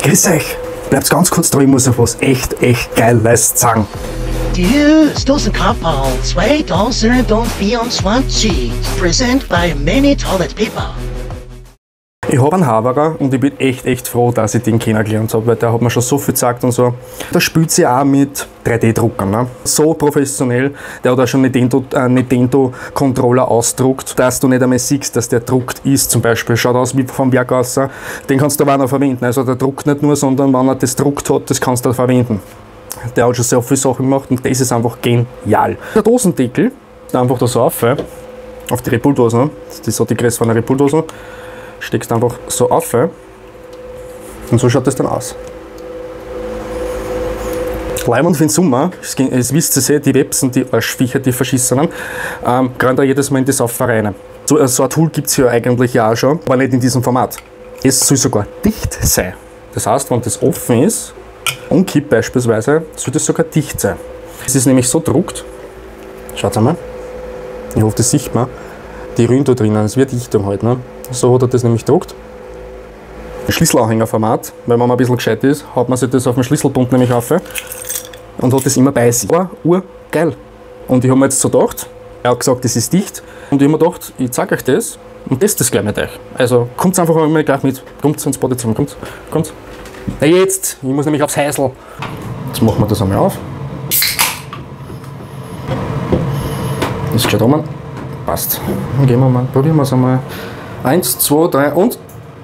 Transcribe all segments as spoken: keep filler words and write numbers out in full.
Grüß euch! Bleibt ganz kurz dran, ich muss euch was echt, echt Geiles sagen. Die Stoßenkapperl zweitausendvierundzwanzig, present by many talented people. Ich habe einen Haverer und ich bin echt, echt froh, dass ich den kennengelernt habe, weil der hat mir schon so viel gesagt und so. Da spielt sie auch mit drei D Druckern. Ne? So professionell, der hat auch schon einen Nintendo-Controller ausdruckt, dass du nicht einmal siehst, dass der druckt ist zum Beispiel. Schaut aus wie vom Werk aus, den kannst du aber auch noch verwenden. Also der druckt nicht nur, sondern wenn er das druckt hat, das kannst du auch verwenden. Der hat schon sehr viele Sachen gemacht und das ist einfach genial. Der Dosendeckel, einfach da so auf, auf die Repuldosen, das ist so die Größe von einer Repuldose. Steckst einfach so auf und so schaut das dann aus. Leimend für den Sommer, es wisst ihr sehr, die Websen, die Arschviecher, die Verschissenen, ähm, gehen da jedes Mal in das Saufer rein. So, so ein Tool gibt es ja eigentlich ja auch schon, aber nicht in diesem Format. Es soll sogar dicht sein. Das heißt, wenn das offen ist, umkippt beispielsweise, soll das sogar dicht sein. Es ist nämlich so druckt, schaut einmal, ich hoffe, das sieht man, die Rühren da drinnen, es wird dicht halt. Ne? So hat er das nämlich gedruckt. Schlüsselanhängerformat, weil wenn man ein bisschen gescheit ist, hat man sich das auf dem Schlüsselbund nämlich auf und hat das immer bei sich. Aber urgeil. Und ich habe mir jetzt so gedacht, er hat gesagt, das ist dicht. Und ich habe mir gedacht, ich zeige euch das und teste das gleich mit euch. Also kommt einfach mal gleich mit. Kommt ins Badezimmer, kommt, kommt. Na jetzt, ich muss nämlich aufs Häusl. Jetzt machen wir das einmal auf. Das ist gescheit oben. Passt. Dann gehen wir mal, probieren wir es einmal. Eins, zwei, drei und.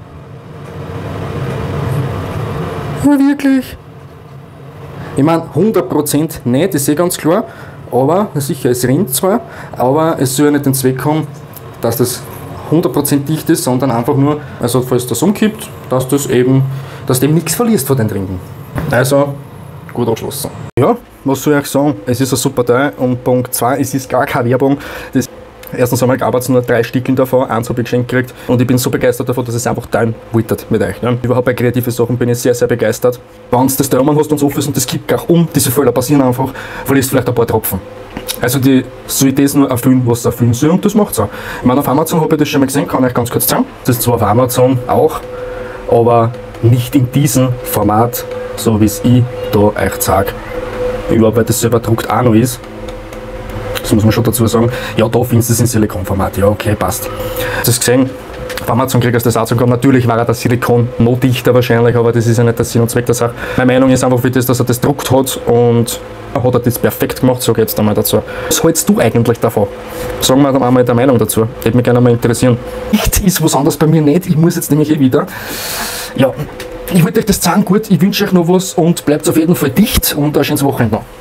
Ja, wirklich. Ich meine, hundert Prozent nicht, ist eh ganz klar. Aber, sicher, es rinnt zwar, aber es soll ja nicht den Zweck haben, dass das hundert Prozent dicht ist, sondern einfach nur, also falls das umkippt, dass das eben, dass du eben nichts verlierst von den Trinken. Also, gut abgeschlossen. Ja, was soll ich euch sagen? Es ist ein super Teil und Punkt zwei, es ist gar keine Werbung. Das Erstens einmal gab es nur drei Stückchen davon, eins habe ich geschenkt gekriegt und ich bin so begeistert davon, dass ich es einfach teilen wollte mit euch. Ne? Überhaupt bei kreativen Sachen bin ich sehr, sehr begeistert. Wenn du das Däumchen hast und so und das kippt gleich um, diese Fehler passieren einfach, verlierst vielleicht ein paar Tropfen. Also die soll das nur erfüllen, was es erfüllen soll und das macht es auch. Ich meine, auf Amazon habe ich das schon mal gesehen, kann ich euch ganz kurz zeigen. Das ist zwar auf Amazon auch, aber nicht in diesem Format, so wie es ich da euch zeige. Überhaupt, weil das selber druckt auch noch ist. Das muss man schon dazu sagen. Ja, da findest du es in Silikonformat. Ja, okay, passt. Hast du das gesehen? Auf Amazon kriegst du das auch zukommen. Natürlich war das Silikon noch dichter wahrscheinlich, aber das ist ja nicht der Sinn und Zweck der Sache. Meine Meinung ist einfach für das, dass er das druckt hat und hat er das perfekt gemacht, sage ich jetzt einmal dazu. Was hältst du eigentlich davon? Sagen wir dann einmal der Meinung dazu. Hätte mich gerne mal interessieren. Dicht ist was anderes bei mir nicht. Ich muss jetzt nämlich eh wieder. Ja, ich wollte euch das zeigen. Gut, ich wünsche euch noch was und bleibt auf jeden Fall dicht und ein schönes Wochenende noch.